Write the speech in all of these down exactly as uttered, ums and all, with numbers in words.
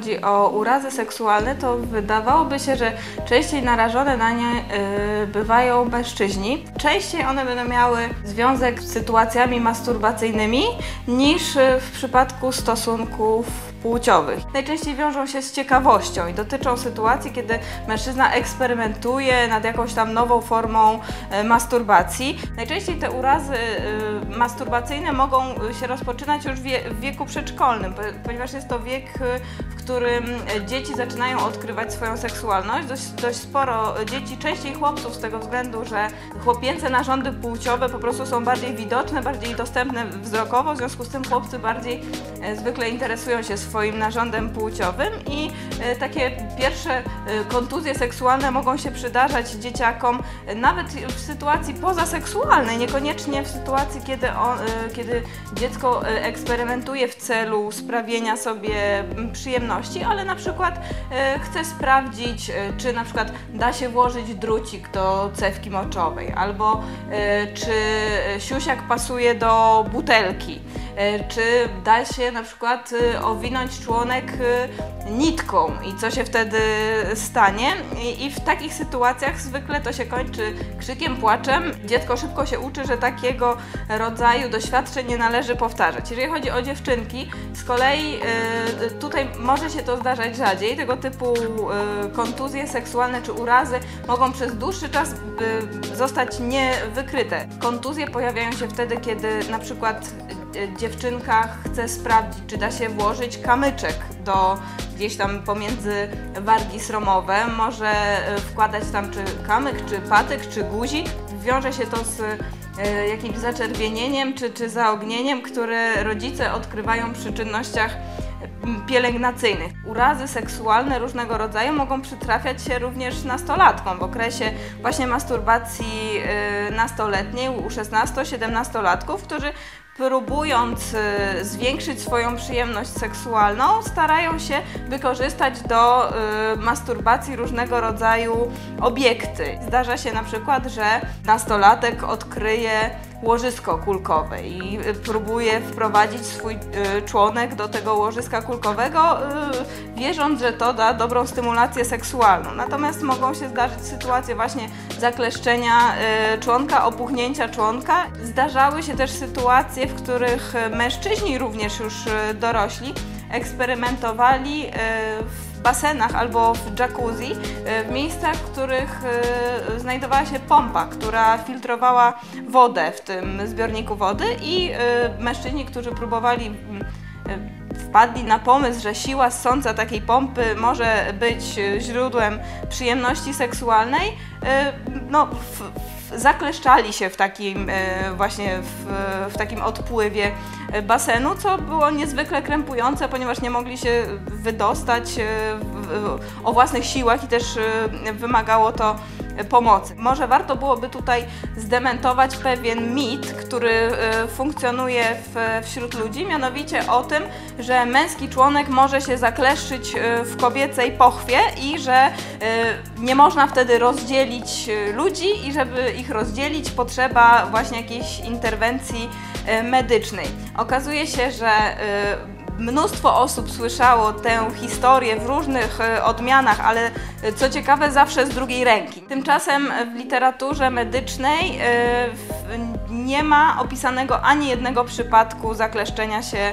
chodzi o urazy seksualne, to wydawałoby się, że częściej narażone na nie yy, bywają mężczyźni. Częściej one będą miały związek z sytuacjami masturbacyjnymi niż w przypadku stosunków płciowych. Najczęściej wiążą się z ciekawością i dotyczą sytuacji, kiedy mężczyzna eksperymentuje nad jakąś tam nową formą e, masturbacji. Najczęściej te urazy e, masturbacyjne mogą się rozpoczynać już wie, w wieku przedszkolnym, ponieważ jest to wiek, w którym dzieci zaczynają odkrywać swoją seksualność. Dość, dość sporo dzieci, częściej chłopców, z tego względu, że chłopięce narządy płciowe po prostu są bardziej widoczne, bardziej dostępne wzrokowo, w związku z tym chłopcy bardziej e, zwykle interesują się swoim narządem płciowym i e, takie pierwsze e, kontuzje seksualne mogą się przydarzać dzieciakom e, nawet w sytuacji pozaseksualnej, niekoniecznie w sytuacji, kiedy, on, e, kiedy dziecko e, eksperymentuje w celu sprawienia sobie przyjemności, ale na przykład e, chce sprawdzić, e, czy na przykład da się włożyć drucik do cewki moczowej, albo e, czy siusiak pasuje do butelki, e, czy da się na przykład e, owinąć członek e, nitką i co się wtedy stanie. I, I w takich sytuacjach zwykle to się kończy krzykiem, płaczem. Dziecko szybko się uczy, że takiego rodzaju doświadczeń nie należy powtarzać. Jeżeli chodzi o dziewczynki, z kolei e, tutaj może się to zdarzać rzadziej. Tego typu e, kontuzje seksualne czy urazy mogą przez dłuższy czas e, zostać niewykryte. Kontuzje pojawiają się wtedy, kiedy na przykład dziewczynka chce sprawdzić, czy da się włożyć kamyczek do gdzieś tam pomiędzy wargi sromowe. Może wkładać tam czy kamyk, czy patyk, czy guzik. Wiąże się to z e, jakimś zaczerwienieniem czy, czy zaognieniem, które rodzice odkrywają przy czynnościach pielęgnacyjnych. Urazy seksualne różnego rodzaju mogą przytrafiać się również nastolatkom w okresie właśnie masturbacji e, nastoletniej u szesnasto-siedemnastolatków, którzy próbując y, zwiększyć swoją przyjemność seksualną, starają się wykorzystać do y, masturbacji różnego rodzaju obiekty. Zdarza się na przykład, że nastolatek odkryje łożysko kulkowe i y, próbuje wprowadzić swój y, członek do tego łożyska kulkowego, y, wierząc, że to da dobrą stymulację seksualną. Natomiast mogą się zdarzyć sytuacje właśnie zakleszczenia y, członka, opuchnięcia członka. Zdarzały się też sytuacje, w których mężczyźni również już dorośli eksperymentowali w basenach albo w jacuzzi, w miejscach, w których znajdowała się pompa, która filtrowała wodę w tym zbiorniku wody i mężczyźni, którzy próbowali, wpadli na pomysł, że siła ssąca takiej pompy może być źródłem przyjemności seksualnej, no, w, zakleszczali się w takim właśnie w, w takim odpływie basenu, co było niezwykle krępujące, ponieważ nie mogli się wydostać o własnych siłach i też wymagało to pomocy. Może warto byłoby tutaj zdementować pewien mit, który funkcjonuje w, wśród ludzi, mianowicie o tym, że męski członek może się zakleszczyć w kobiecej pochwie i że nie można wtedy rozdzielić ludzi i żeby ich rozdzielić, potrzeba właśnie jakiejś interwencji medycznej. Okazuje się, że mnóstwo osób słyszało tę historię w różnych odmianach, ale co ciekawe zawsze z drugiej ręki. Tymczasem w literaturze medycznej nie ma opisanego ani jednego przypadku zakleszczenia się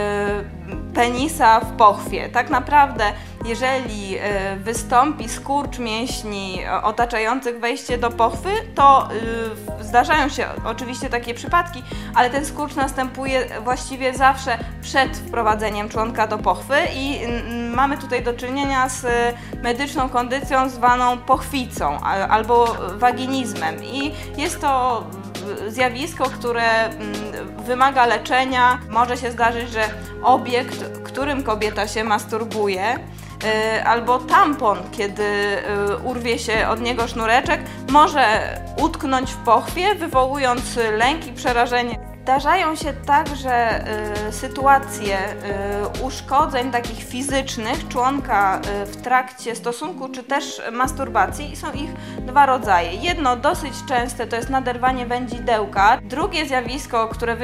penisa w pochwie. Tak naprawdę, jeżeli wystąpi skurcz mięśni otaczających wejście do pochwy, to zdarzają się oczywiście takie przypadki, ale ten skurcz następuje właściwie zawsze przed wprowadzeniem członka do pochwy i mamy tutaj do czynienia z medyczną kondycją zwaną pochwicą albo waginizmem i jest to zjawisko, które wymaga leczenia. Może się zdarzyć, że obiekt, którym kobieta się masturbuje, albo tampon, kiedy urwie się od niego sznureczek, może utknąć w pochwie, wywołując lęk i przerażenie. Zdarzają się także y, sytuacje y, uszkodzeń takich fizycznych członka y, w trakcie stosunku czy też masturbacji i są ich dwa rodzaje. Jedno dosyć częste to jest naderwanie wędzidełka. Drugie zjawisko, które wyjątkowo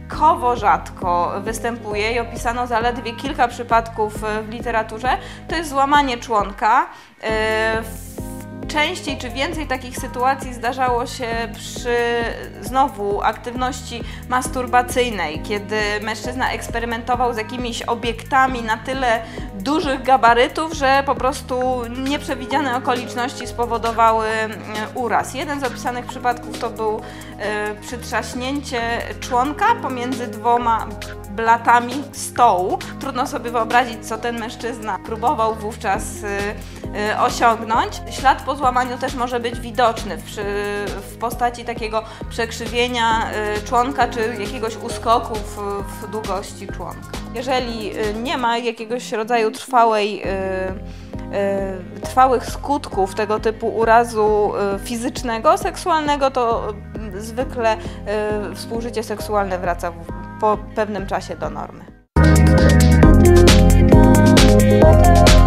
stosunkowo rzadko występuje i opisano zaledwie kilka przypadków w literaturze, to jest złamanie członka. Częściej czy więcej takich sytuacji zdarzało się przy znowu aktywności masturbacyjnej, kiedy mężczyzna eksperymentował z jakimiś obiektami na tyle dużych gabarytów, że po prostu nieprzewidziane okoliczności spowodowały uraz. Jeden z opisanych przypadków to był przytrzaśnięcie członka pomiędzy dwoma blatami stołu. Trudno sobie wyobrazić, co ten mężczyzna próbował wówczas osiągnąć. Ślad po złamaniu też może być widoczny w, w postaci takiego przekrzywienia członka czy jakiegoś uskoku w, w długości członka. Jeżeli nie ma jakiegoś rodzaju trwałej, trwałych skutków tego typu urazu fizycznego, seksualnego, to zwykle współżycie seksualne wraca po pewnym czasie do normy.